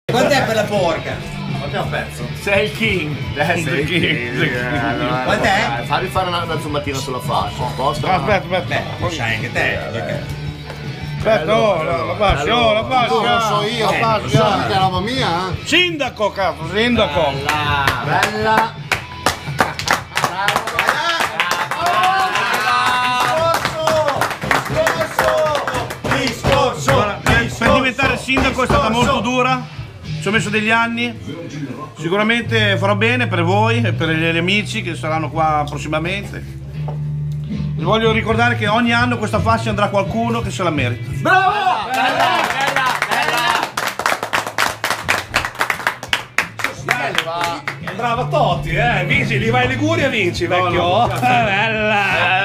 Quant'è per la porca? Quant'è un pezzo? Sei il king. Sei il king. Allora, Quant'è? Fammi fare una zoomatina sulla faccia. Posta? Aspetta. Beh, lo sai anche te. Aspetta, la fascia, la fascia. Lo so io, che è roba mia. Sindaco, cazzo, sindaco. Bella. Per diventare sindaco è stata molto dura, ci ho messo degli anni, sicuramente farò bene per voi e per gli amici che saranno qua prossimamente. Vi voglio ricordare che ogni anno questa fascia andrà a qualcuno che se la merita. Bravo! Bella! Bravo Totti, vinci, li vai in Liguria, vinci, vecchio. Bella!